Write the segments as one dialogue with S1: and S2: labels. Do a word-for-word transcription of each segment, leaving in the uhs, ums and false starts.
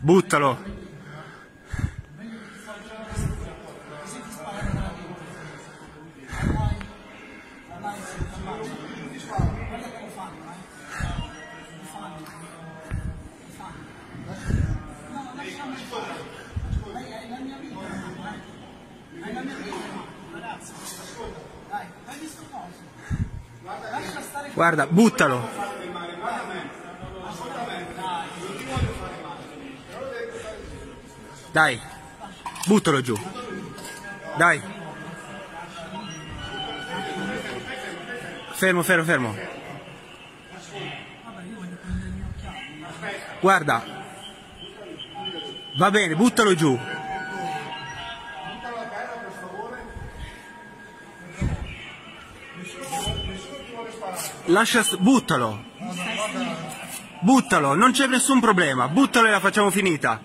S1: buttalo. Guarda, buttalo. Dai, buttalo giù. Dai. Fermo, fermo, fermo. Guarda. Va bene, buttalo giù. Lascia, buttalo. Buttalo, non c'è nessun problema. Buttalo e la facciamo finita.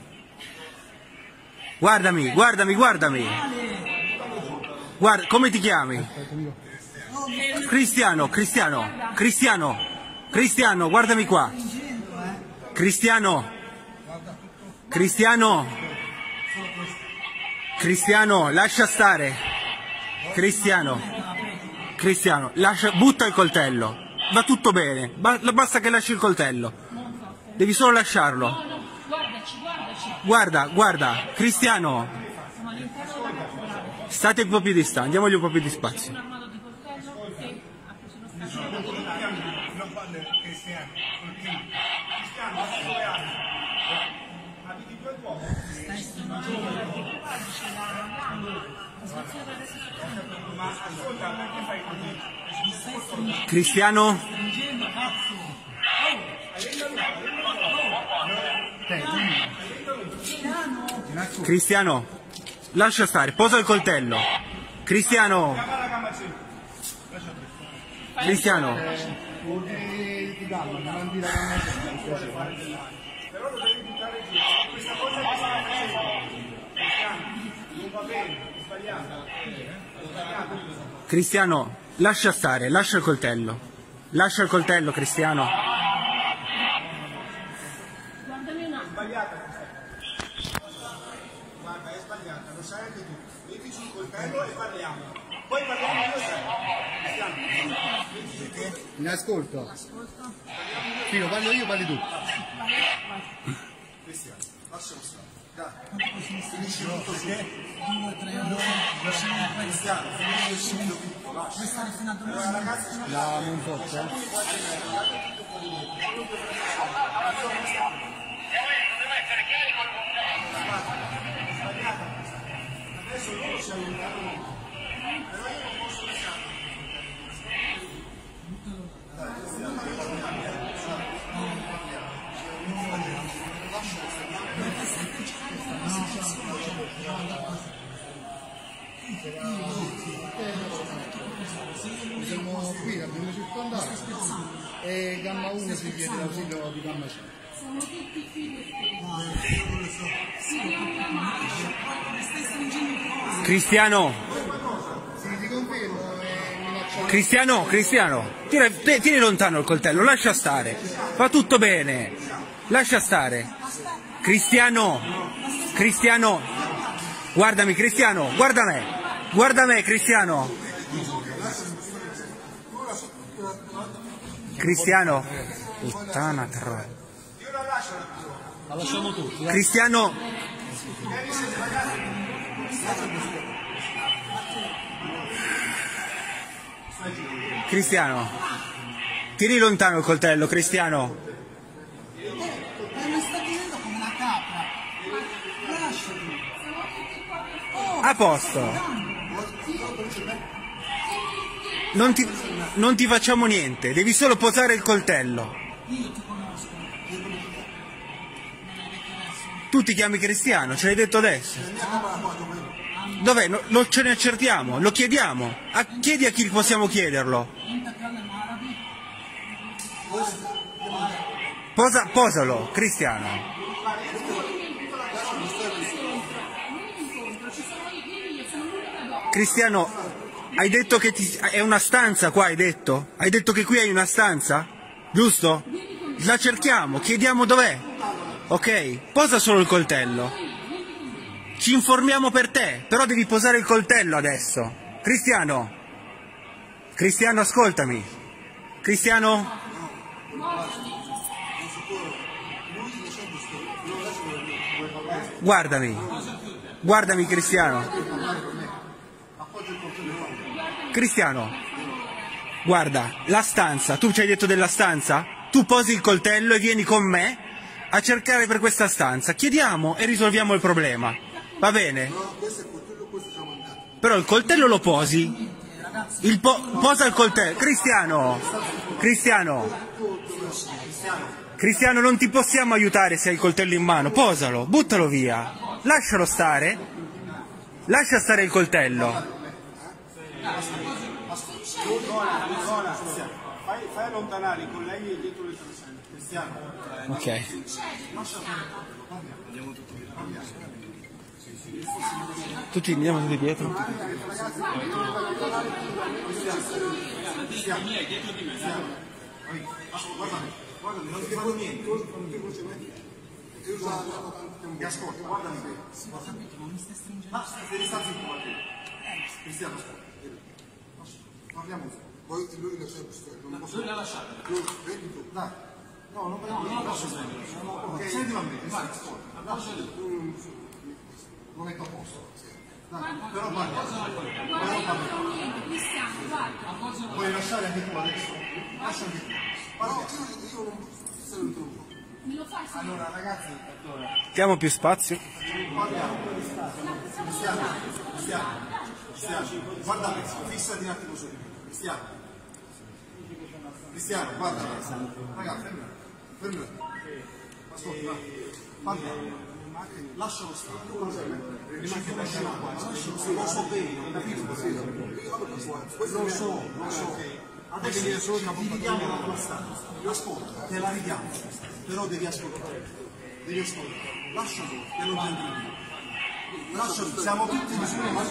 S1: Guardami, guardami, guardami. Guarda, come ti chiami? Cristiano, Cristiano, Cristiano, Cristiano, guardami qua. Cristiano, Cristiano, Cristiano, lascia stare. Cristiano. Cristiano, lascia, butta il coltello, va tutto bene, basta che lasci il coltello, devi solo lasciarlo. Guarda, guarda, Cristiano, state un po' più distanti, diamogli un po' più di spazio. Cristiano, Cristiano, lascia stare, posa il coltello. Cristiano, Cristiano, Cristiano, lascia stare, lascia il coltello. Lascia il coltello, Cristiano.
S2: Guardami un attimo. Sbagliata questa cosa. Guarda, è sbagliata, lo sai anche tu. Metti sul coltello e parliamo. Poi parliamo io e te.
S3: In ascolto. Fino, parlo io, parli tu.
S2: Cristiano, lasciamo stare. Dai, finisci tutto su. due, tre ore, Cristiano, finisci subito tutto, lascia. Vuoi stare fino a domani? Ragazzi,
S3: la non posso.
S2: Adesso loro si allontanano, però io non posso lasciarlo.
S3: Siamo qui, abbiamo circondato e gamma uno si chiede l'ausilio di gamma C.
S4: Sono tutti figli.
S1: Cristiano,
S3: Sì, ti confermo e minaccio.
S1: Cristiano, Cristiano, tieni, tieni lontano il coltello, lascia stare, va tutto bene, lascia stare. Cristiano, Cristiano, guardami Cristiano, guarda me, guarda me Cristiano. Cristiano, puttana troia.
S3: La lasciamo tutti.
S1: Cristiano, Cristiano, tieni lontano il coltello, Cristiano.
S4: Mi sta venendo come una capra. Lasciati.
S1: A posto. Non ti, non ti facciamo niente, devi solo posare il coltello.
S4: Io ti conosco.
S1: Tu ti chiami Cristiano, ce l'hai detto adesso. Dov'è? No, lo, ce ne accertiamo, lo chiediamo. A, chiedi a chi possiamo chiederlo. Posa, posalo, Cristiano. Cristiano, hai detto che ti, è una stanza qua, hai detto? Hai detto che qui hai una stanza? Giusto? La cerchiamo, chiediamo dov'è. Ok? Posa solo il coltello. Ci informiamo per te, però devi posare il coltello adesso. Cristiano. Cristiano, ascoltami. Cristiano. Guardami. Guardami, Cristiano. Cristiano. Guarda, la stanza. Tu ci hai detto della stanza? Tu posi il coltello e vieni con me a cercare per questa stanza. Chiediamo e risolviamo il problema. Va bene? Però il coltello lo posi. Il po posa il coltello. Cristiano. Cristiano. Cristiano, non ti possiamo aiutare se hai il coltello in mano. Posalo, buttalo via. Lascialo stare. Lascia stare il coltello.
S2: Fai, fai allontanare i colleghi dietro le persone. Cristiano.
S1: Ok. Tutti andiamo tutti dietro.
S2: Guardami, non ti fanno niente. Mi ascolta, guardami. Ma devi stare zitto, Cristiano, parliamo. Poi lui lo sa, non posso. Lui l'ha lasciato. Prendi tu. Dai. No, non prendi. No, non posso prendere. Ok, senti a me, vai, non è che posso. Dai, però guarda. Puoi lasciare anche tu adesso. Lascia anche tu. Guarda, io non se lo introdurrò.
S4: Me lo fai?
S2: Allora, ragazzi,
S1: Diamo più spazio.
S2: parliamo. Cristiano, Cristiano, Cristiano, guarda, fissati un attimo su. Cristiano. Cristiano, guarda, ragazzi, ferma, ferma. Ascolta, va. Parliamo. Lascialo stare. Rimani lascialo qua. Lo so bene, ho capito. Lo so, lo so. Adesso ti ridiamo la tua stanza. Ascolta, te la ridiamo. Però devi ascoltare. Devi ascoltare. Lascialo, che non ti entri. Lascialo, siamo tutti vicini a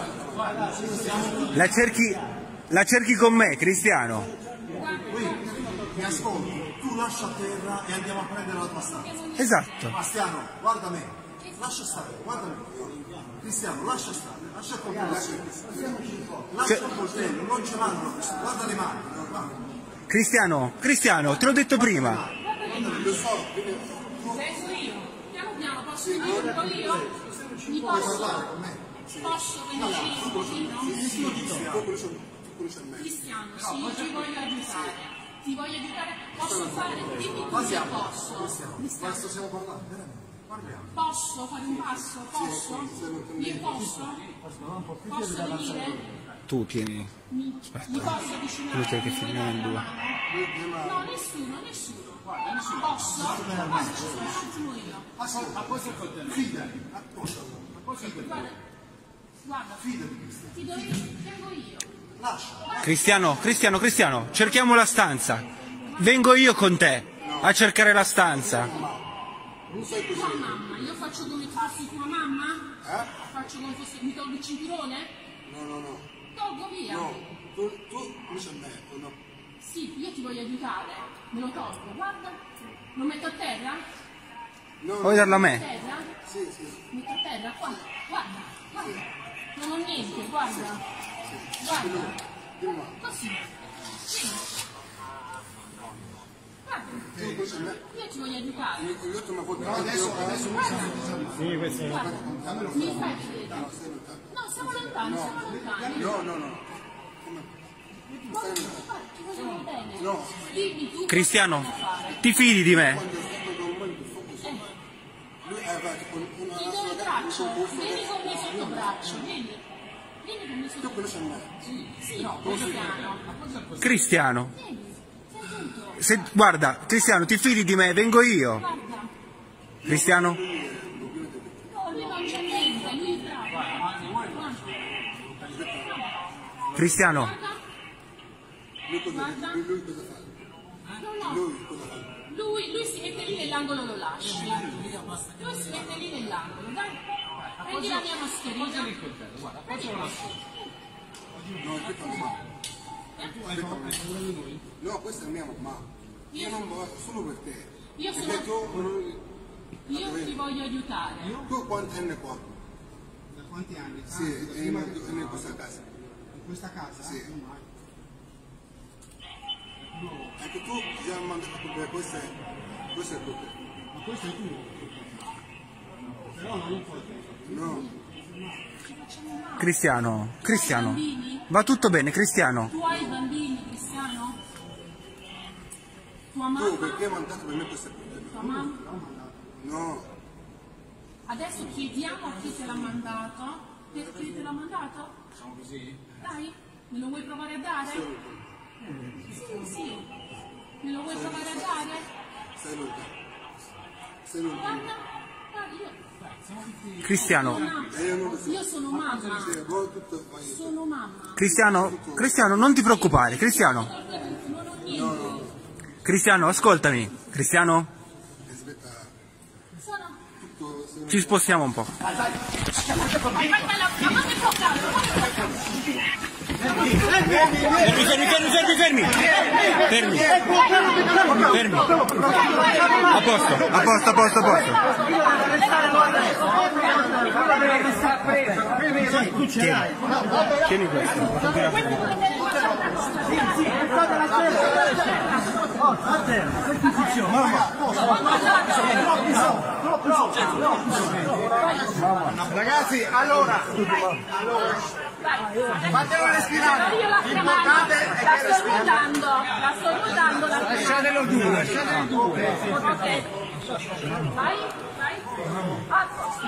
S1: La cerchi, la cerchi con me, Cristiano.
S2: Qui, mi ascolti, tu lascia a terra e andiamo a prendere la tua stanza.
S1: Esatto.
S2: Cristiano, guarda me, lascia stare, guarda me. Cristiano, lascia stare, lascia il coltello. Lascia il coltello, non ce l'hanno, guarda le mani. Guarda.
S1: Cristiano, Cristiano, te l'ho detto prima.
S4: Penso io. Piano piano, posso venire un po' io? Mi posso? Posso venire un pochino? Cristiano, sì, ti voglio aiutare. Ti voglio aiutare, posso fare, dimmi tu se posso.
S2: Questo stiamo parlando, veramente. Parliamo.
S4: Posso fare un passo? Posso? Io posso? Posso venire?
S1: Tu tieni.
S4: Mi, mi posso avvicinare?
S1: Inutile che finiamo in due.
S4: No, nessuno, nessuno. Posso? Guarda, ci sono un attimo io.
S2: Ascolta, questo è il coltello. Fidati, ascolta.
S4: Guarda, guarda, ti do io, vengo io.
S2: Lascia.
S1: Cristiano, Cristiano, Cristiano, cerchiamo la stanza. Vengo io con te a cercare la stanza.
S4: Tua mamma, io faccio come fossi tua mamma?
S2: Eh?
S4: Faccio come fosse, mi tolgo il cinturone?
S2: No, no, no.
S4: Tolgo via.
S2: No, tu, tu, tu sei me, no.
S4: Sì, io ti voglio aiutare. Me lo tolgo, guarda. Lo metto a terra?
S1: Vuoi darlo a
S4: A
S1: me?
S4: terra?
S2: Sì, sì.
S4: Metto a terra, qua. Guarda, guarda. Non ho niente, guarda. Guarda. Così. Sì. Guarda.
S2: Tu, tu sei me.
S4: Io ti voglio aiutare.
S2: Io ti ho fatto adesso, adesso
S4: Guarda, mi fai vedere. No, siamo lontani, siamo lontani.
S2: no, no, no.
S4: Guarda, guarda, ti voglio bene.
S2: No.
S4: Dimmi tu
S1: Cristiano,
S4: cosa fare.
S1: ti fidi di me?
S2: Lui aveva con una
S4: Ti do il braccio, vieni con me sotto braccio, vieni. Vieni con me sotto
S2: quello sei me.
S4: Sì, no, piano.
S1: Cristiano,
S4: Vieni, sei giunto.
S1: se, guarda, Cristiano, ti fidi di me? Vengo io.
S4: Guarda.
S1: Cristiano,
S4: No, lui non c'è niente, lui è bravo. Guarda.
S1: Cristiano,
S4: Guarda.
S2: Lui cosa,
S4: Guarda.
S2: lui, lui cosa fa?
S4: No, no.
S2: Lui cosa fa?
S4: Lui, lui si mette lì nell'angolo, lo lasci. Lui si mette lì nell'angolo, dai. Prendi la mia mascherina.
S2: No, aspetta un po'. No, questa è la mia mamma. Io non vado solo per te.
S4: Io
S2: Perché
S4: sono...
S2: tu,
S4: Io ti voglio aiutare.
S2: Tu quanti anni qua?
S3: Da quanti anni?
S2: Sì,
S3: Ah,
S2: in, in, in questa casa.
S3: in questa casa?
S2: Sì.
S3: Ah,
S2: Anche tu ti hai mandato per questo è questo è tutto.
S3: ma questo è tuo. Però non lo puoi.
S2: No.
S1: Cristiano, Cristiano,
S4: Bambini?
S1: va tutto bene, Cristiano.
S4: Tu hai bambini, Cristiano? Tua
S2: Tu
S4: mamma?
S2: perché hai mandato per me questo problema?
S4: Tua mamma?
S2: No.
S4: Adesso chiediamo a chi te l'ha mandato. Perché te l'ha mandato?
S5: Facciamo così?
S4: Dai, me lo vuoi provare a dare? Sì, sì. Me lo vuoi provare a dare?
S2: Stai lontano. Stai lontano.
S4: Guarda, guarda, io...
S1: Cristiano,
S4: Io sono mamma.
S2: Sì, voi tutto fai.
S4: Sono mamma.
S1: Cristiano, Cristiano, non ti preoccupare, Cristiano.
S4: Non ho niente.
S1: Cristiano, ascoltami. Cristiano,
S2: Aspetta,
S4: Sono...
S2: tutto sei
S1: ci spostiamo un po'.
S4: Vai, vai, vai, ma non mi toccare, non mi toccare.
S1: Fermi, fermi, fermi, fermi, fermi. Fermi. Fermi. A posto, a posto, a posto, a posto. Tieni, tieni questo.
S3: Ragazzi, allora, fatelo respirare.
S4: Io la
S3: L'importante è
S4: la
S3: che
S4: sto
S3: respirate.
S4: ruotando, la sto ruotando la
S3: Lasciatelo due, lasciatelo due.
S4: Ok. Vai, vai. A posto.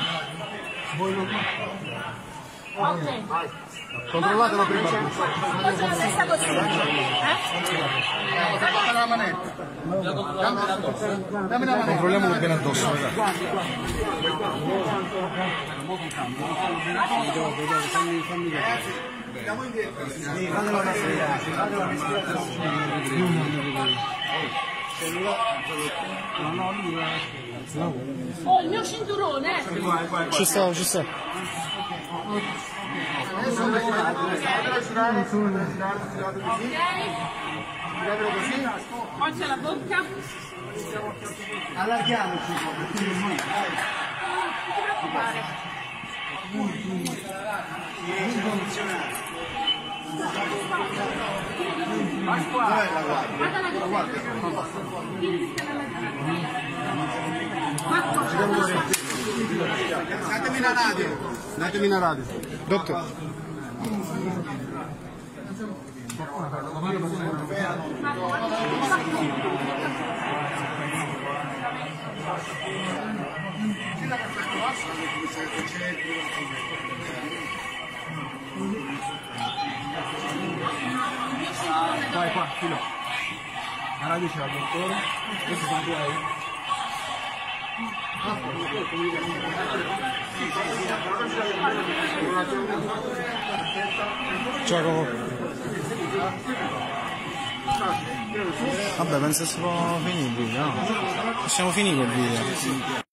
S4: Ok.
S3: Controllatelo prima.
S4: Faccio la testa così. Eh?
S3: Dammi la manetta. Dammi la manetta. Controlliamolo bene addosso. Andiamo indietro.
S4: Oh, il mio cinturone.
S1: Ci sto, ci sto.
S4: Ok. Oggi la bocca.
S3: Allarghiamoci un po', perché non
S4: Non ti preoccupare. Guarda la guarda.
S3: Datemi la radio. Datemi la radio. Dottore. Vai qua, filo. La radio c'è il dottore. Questo sono tuoi. Ciao. Vabbè, penso che si può finire il video, no? Possiamo finire il video.